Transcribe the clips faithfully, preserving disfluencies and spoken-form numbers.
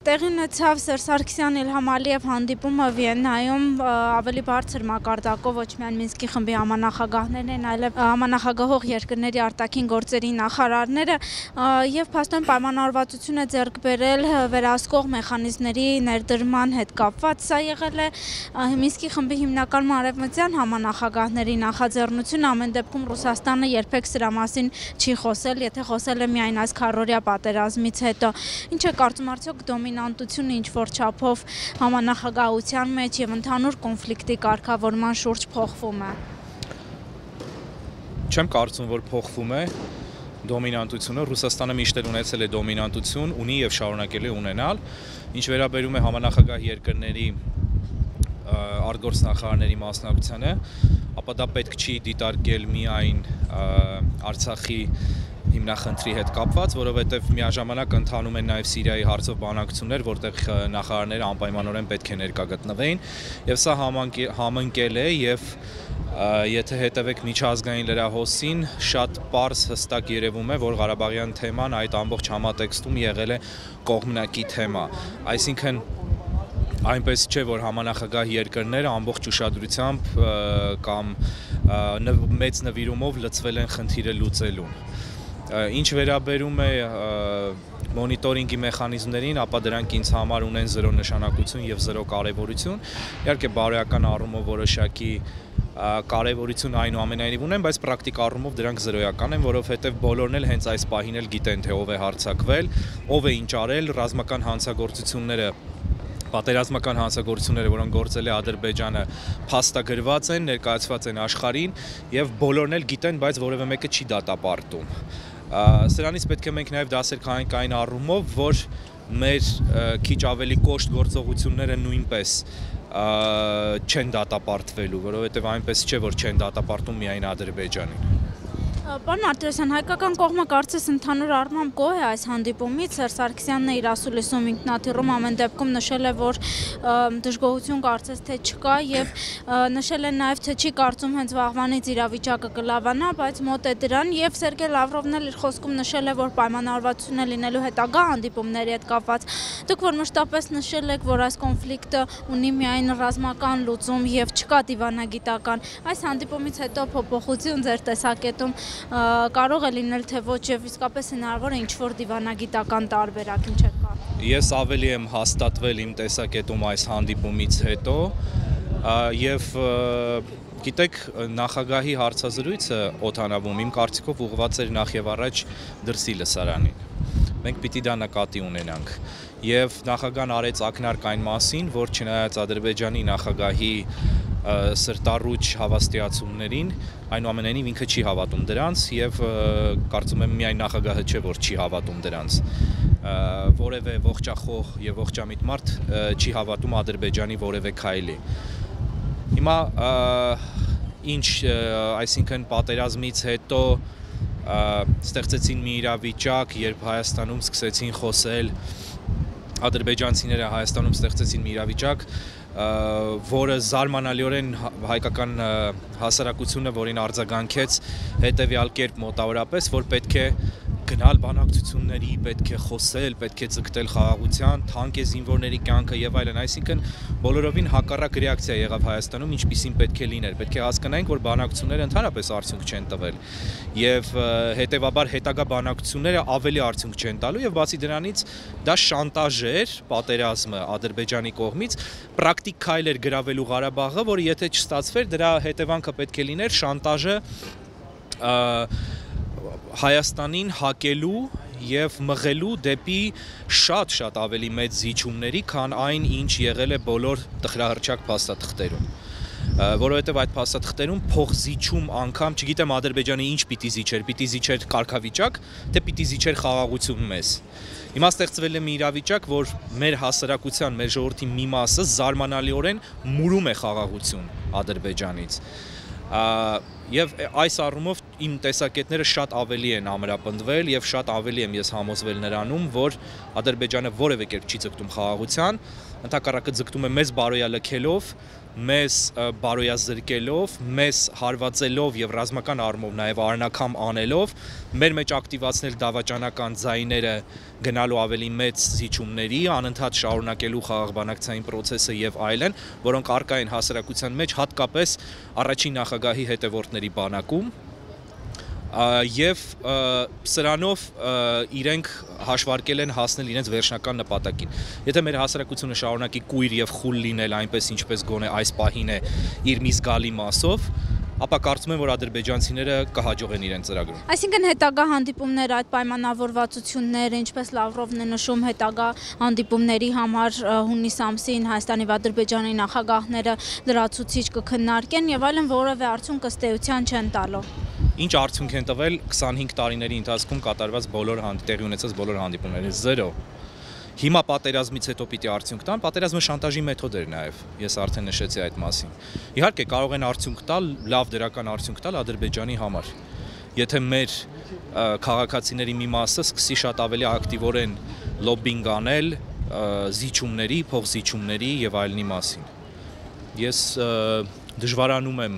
Տեղի ունեցավ Սերժ Սարգսյան Իլհամ Ալիև հանդիպումը Վիեննայում ավելի բարձր մակարդակով ոչ միայն Մինսկի խմբի համանախագահներն են, այլև համանախագահող երկրների արտաքին գործերի նախարարները եւ փաստորեն պայմանավորվածություն է ձեռք բերել վերահսկող մեխանիզմների ներդրման հետ կապված։ Սա եղել է Մինսկի խմբի հիմնական արևմտյան համանախագահների նախաձեռնություն, ամեն դեպքում Ռուսաստանը երբեք սրա մասին չի խոսել, եթե խոսել է միայն այս քառօրյա պատերազմից հետո։ Ինչ է կարծում արդյոք դոմինանտությունը ինչ-որ չափով համանախագահության մեջ եւ ընդհանուր կոնֆլիկտի կարգավորման շուրջ փոխվում է։ Չեմ կարծում, որ փոխվում է դոմինանտությունը, Ռուսաստանը միշտ էլ ունեցել է դոմինանտություն, ունի եւ շարունակել է ունենալ, ինչ վերաբերում է համանախագահ երկրների արտգործնախարարների մասնակցությանը, ապա դա պետք չի դիտարկել միայն Արցախի հիմնախնդրի հետ կապված, որովհետև միաժամանակ ընթանում են նաև Սիրիայի հարցով բանակցություններ, որտեղ նախարարները անպայմանորեն պետք է ներկա գտնվեին, եւ սա համընկել է եւ եթե հետևեք միջազգային լրահոսին, շատ պարզ հստակ երևում է, որ Ղարաբաղյան թեման այդ ամբողջ համատեքստում եղել է կողմնակի թեմա, այսինքն այնպես չէ, որ համանախագահ երկրները ամբողջ ուշադրությամբ կամ մեծ նվիրումով լծվել են խնդիրը լուծելուն։ Ինչ վերաբերում է մոնիտորինգի մեխանիզմներին, ապա դրանք ինձ համար ունեն զրո նշանակություն եւ զրո կարեւորություն։ Իհարկե բարոյական առումով որոշակի կարեւորություն այնուամենայնիվ ունեն, բայց պրակտիկ առումով դրանք զրոյական են, որովհետեւ բոլորն էլ հենց այս պահին էլ գիտեն, թե ով է հարձակվել, ով է ինչ արել, ռազմական հանցագործությունները պատերազմական հանցագործությունները, որոնք գործել է Ադրբեջանը, փաստագրված են, ներկայացված են աշխարհին եւ բոլորն էլ գիտեն, բայց որևէ մեկը չի դատապարտում։ Սրանից պետք է մենք նաեւ դասեր քաղենք այն առումով, որ մեր քիչ ավելի կոշտ գործողությունները նույնպես չեն դատապարտվելու, որովհետեւ այնպես չէ, որ չեն դատապարտում միայն Ադրբեջանին։ Պարոն Մարտիրոսյան, հայկական կողմը կարծես ընդհանուր առմամբ գոհ է այս հանդիպումից, Սերժ Սարգսյանն է իր ասուլիսում ինքնաթիռում ամեն դեպքում նշել է, որ դժգոհություն կարծես թե չկա եւ նշել է նաեւ, թե չի կարծում հենց վաղվանից իրավիճակը կլավանա, բայց մոտ է դրան եւ Սերգեյ Լավրովն էլ իր խոսքում նշել է, որ պայմանավորվածություն է լինելու հետագա հանդիպումների հետ կապված։ Դուք որ մշտապես նշել եք, որ այս կոնֆլիկտը ունի միայն ռազմական լուծում եւ չկա դիվանագիտական, այս հանդիպումից հետո փոփոխություն ձեր տեսակետում կարող է լինել թե ոչ եւ իսկապես հնարավոր է ինչ-որ դիվանագիտական տարբերակ, ինչ է կարծում։ Ես ավելի եմ հաստատվել իմ տեսակետում այս հանդիպումից հետո եւ գիտեք, նախագահի հարցազրույցը օդանավում իմ կարծիքով ուղղված էր նախ եւ առաջ դրսի լսարանին։ Մենք պիտի դա նկատի ունենանք եւ նախագահն արեց ակնարկ այն մասին, որ չնայած Ադրբեջանի նախագահի սրտառուչ հավաստիացումներին, այնուամենայնիվ ինքը չի հավատում դրանց եւ կարծում եմ միայն նախագահը չէ, որ չի հավատում դրանց։ Որևէ ողջախոհ եւ ողջամիտ մարդ չի հավատում Ադրբեջանի որևէ քայլի։ Հիմա ինչ, այսինքն պատերազմից հետո ստեղծեցին մի իրավիճակ, երբ Հայաստանում սկսեցին խոսել ադրբեջանցիները Հայաստանում ստեղծեցին մի իրավիճակ, որը զարմանալիորեն հայկական հասարակությունը, որին արձագանքեց հետևյալ կերպ մոտավորապես, որ պետք է գնալ բանակցությունների, պետք է խոսել, պետք է ձգտել խաղաղության, թանկ է զինվորների կյանքը եւ այլն, այսինքն բոլորովին հակառակ ռեակցիա եղավ Հայաստանում, ինչպիսին պետք է լիներ։ Պետք է հասկանանք, որ բանակցությունները ընդհանրապես արդյունք չեն տվել եւ հետեւաբար հետագա բանակցությունները ավելի արդյունք չեն տալու եւ բացի դրանից դա շանտաժ էր, պատերազմը Ադրբեջանի կողմից, պրակտիկ քայլ էր գրավելու Ղարաբաղը, որը եթե չստացվեր, դրա հետևանքը պետք է լիներ շանտաժը Հայաստանին հակելու եւ մղելու դեպի շատ-շատ ավելի մեծ զիջումների, քան այն, ինչ եղել է բոլոր տխրահռչակ փաստաթղթերում։ Որովհետեւ այդ փաստաթղթերում փոխզիջում անգամ, չգիտեմ Ադրբեջանը ինչ պիտի զիջեր, պիտի զիջեր կարգավիճակ, թե պիտի զիջեր խաղաղություն մեզ։ Հիմա ստեղծվել է մի իրավիճակ, որ մեր հասարակության, մեր ժողովրդի մի մասը զարմանալիորեն մուրում է խաղաղություն Ադրբեջանից։ Եվ այս առումով իմ տեսակետները շատ ավելի են ամրապնդվել եւ շատ ավելի եմ ես համոզվել նրանում, որ Ադրբեջանը որևէ կերպ չի ձգտում խաղաղության, ընդհակառակը ձգտում է մեզ բարոյալքելով, մեզ բարոյազրկելով, մեզ հարվածելով եւ ռազմական առումով նաեւ արնակամ անելով, մեր մեջ ակտիվացնել դավաճանական ձայները գնալու ավելի մեծ զիջումների, անընդհատ շարունակելու խաղաղ բանակցային process-ը եւ այլն, որոնք առկա են հասարակության մեջ, հատկապես առաջին նախագահի հետևորդների բանակում, եւ սրանով իրենք հաշվարկել են հասնել իրենց վերջնական նպատակին։ Եթե մեր հասարակությունը շարունակի կույր եւ խուլ լինել այնպես ինչպես գոնե այս պահին է իր մի զգալի մասով, ապա կարծում եմ, որ ադրբեջանցիները կհաջողեն իրենց ծրագրում։ Այսինքն հետագա հանդիպումները, այդ պայմանավորվածությունները, ինչպես Լավրովն է նշում, հետագա հանդիպումների համար հունիս ամսին Հայաստանի եւ Ադրբեջանի նախագահները լրացուցիչ կքննարկեն եւ այլն, որևէ արդյունք ըստ էության չեն տալու։ Ինչ արդյունք են տվել քսանհինգ տարիների ընթացքում կատարված բոլոր տեղի ունեցած բոլոր հանդիպումները, զերո։ Հիմա պատերազմից հետո պիտի արդյունք տան, պատերազմը շանտաժի մեթոդ էր նաև, ես արդեն նշեցի այդ մասին։ Իհարկե կարող են արդյունք տալ, լավ դրական արդյունք տալ Ադրբեջանի համար։ Եթե մեր քաղաքացիների մի մասը սկսի շատ ավելի ակտիվորեն լոբբինգ անել զիջումների, փոխզիջումների եւ այլնի մասին։ Ես դժվարանում եմ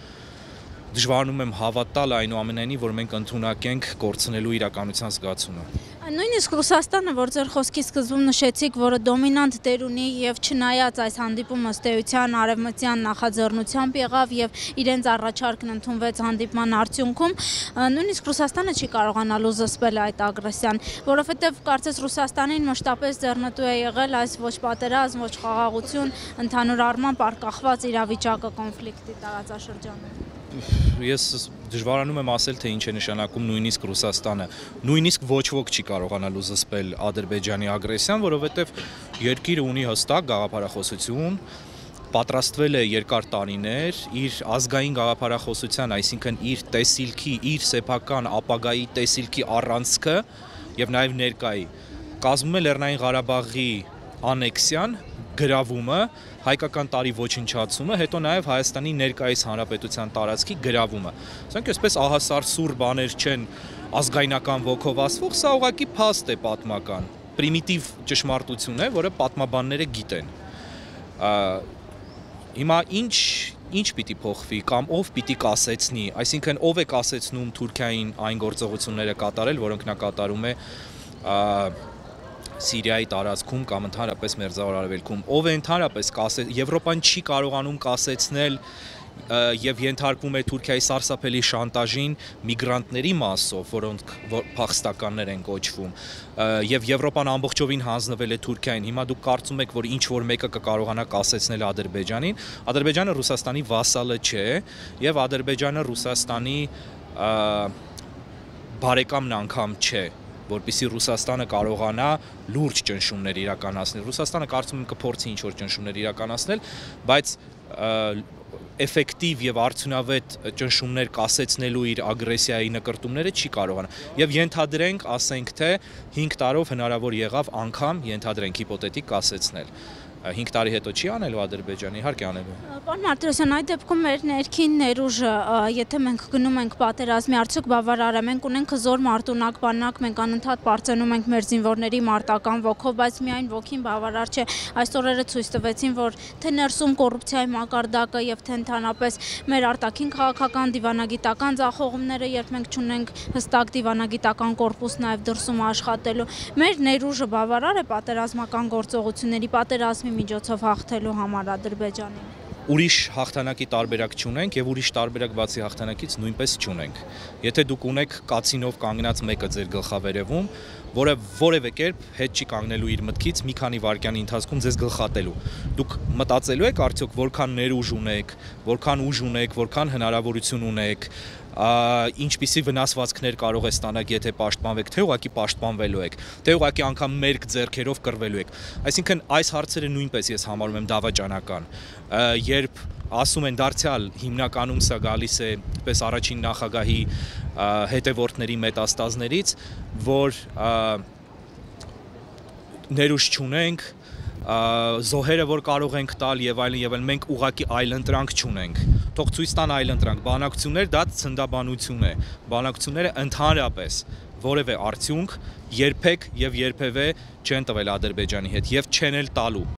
Դժվարանում եմ հավատալ այնուամենայնիվ, որ մենք ընդունակ ենք կորցնելու իրականության զգացումը։ Նույնիսկ Ռուսաստանը, որ ձեր խոսքի սկզբում նշեցիք, որը դոմինանտ դեր ունի եւ չնայած այս հանդիպումը ըստ էության արևմտյան նախաձեռնությամբ եղավ եւ իրենց առաջարկն ընդունվեց հանդիպման արդյունքում, նույնիսկ Ռուսաստանը չի կարողանալու զսպել այդ ագրեսիան, որովհետեւ կարծես Ռուսաստանին մշտապես ձեռնտու է եղել այս ոչ պատերազմ, ոչ խաղաղություն, ընդհանուր առմամբ արկախված իրավիճակը կոնֆլիկտի տարածաշրջանում։ Ես դժվարանում եմ ասել, թե ինչ է նշանակում նույնիսկ Ռուսաստանը, նույնիսկ ոչ ոք չի կարողանալու զսպել Ադրբեջանի ագրեսիան, որովհետև երկիրը ունի հստակ գաղափարախոսություն, պատրաստվել է երկար տարիներ, իր ազգային գաղափարախոսության, այսինքն իր տեսիլքի, իր սեփական ապագայի տեսիլքի առանցքը եւ նաեւ ներկայի կազմում է Լեռնային Ղարաբաղի անեքսիան, գրավումը, հայկական տարի ոչնչացումը, հետո նաև Հայաստանի ներկայիս հանրապետության տարածքի գրավումը։ Սրանք այսպես ահասար սուր բաներ չեն ազգայնական ոգով ասվող, սա ուղղակի փաստ է պատմական, պրիմիտիվ ճշմարտություն է, որը պատմաբանները գիտեն։ Հիմա ինչ ինչ պիտի փոխվի կամ ով պիտի կասեցնի, այսինքն ով է կասեցնում Թուրքիային այն գործողությունները կատարել, որոնք նա կատարում է Սիրիայի տարածքում կամ ընդհանրապես Մերձավոր Արևելքում, ով է ընդհանրապես կասել, Եվրոպան չի կարողանում կասեցնել եւ ենթարկվում է Թուրքիայի սարսափելի շանտաժին միգրանտների մասով, որոնք փախստականներ են կոչվում, եւ Եվրոպան ամբողջովին հանձնվել է Թուրքիային։ Հիմա դուք կարծում եք, որ ինչ որ մեկը կկարողանա կասեցնել Ադրբեջանին, Ադրբեջանը Ռուսաստանի վասալը չէ եւ Ադրբեջանը Ռուսաստանի բարեկամն անգամ չէ, որպեսզի Ռուսաստանը կարողանա լուրջ ճնշումներ իրականացնել։ Ռուսաստանը կարծում եմ կփորձի ինչ-որ ճնշումներ իրականացնել, բայց էֆեկտիվ եւ արդյունավետ ճնշումներ կասեցնելու իր ագրեսիայի նկրտումները չի կարողանա։ Եվ ենթադրենք, ասենք թե հինգ տարով հնարավոր եղավ անգամ ենթադրենք հիպոթետիկ կասեցնել։ հինգ տարի հետո չի անելու Ադրբեջանը, իհարկե անելու։ Պարոն Մարտիրոսյան, այդ դեպքում մեր ներքին ներուժը, եթե մենք գնում ենք պատերազմի, արդյոք բավարար է, մենք ունենք հզոր մարտունակ բանակ, մենք անընդհատ պարծենում ենք մեր զինվորների մարտական ոգով, բայց միայն ոգին բավարար չէ։ Այս օրերը ցույց տվեցին, որ թե ներսում կոռուպցիայի մակարդակը եւ թե ընդհանրապես մեր արտաքին քաղաքական դիվանագիտական ձախողումները, երբ մենք չունենք հստակ դիվանագիտական կորպուս նաեւ դրսում աշխատելու, մեր ներուժը բավարար է պատերազմական գործողությունների, պատերազմի միջոցով հաղթելու համար Ադրբեջանին։ Ուրիշ հաղթանակի տարբերակ չունենք եւ ուրիշ տարբերակ բացի հաղթանակից նույնպես չունենք։ Եթե դուք ունեք կացինով կանգնած մեկը ձեր գլխավերևում, որը որևէ կերպ հետ չի կանգնելու իր մտքից մի քանի վայրկյանի ընթացքում ձեզ գլխատելու, դուք մտածելու եք արդյոք որքան ներուժ ունեք, որքան ուժ ունեք, որքան հնարավորություն ունեք, ինչպիսի վնասվածքներ կարող է ստանալ, եթե պաշտպանվեք, թե ուղղակի պաշտպանվելու եք, թե ուղղակի անգամ մերկ ձեռքերով կռվելու եք։ Այսինքն այս հարցերը նույնպես ես համարում եմ դավաճանական, երբ ասում են դարձյալ հիմնականում սա գալիս է պես առաջին նախագահի հետևորդների մետաստազներից, որ ներուժ չունենք, զոհերը որ կարող ենք տալ եւ այլն եւ այլն, մենք ուղակի այլընտրանք չունենք։ Թող ցույց տան այլընտրանք։ Բանակցություններ դա ցնդաբանություն է։ Բանակցությունները ընդհանրապես որևէ արդյունք երբեք եւ երբևէ չեն տվել Ադրբեջանի հետ եւ չեն էլ տալու։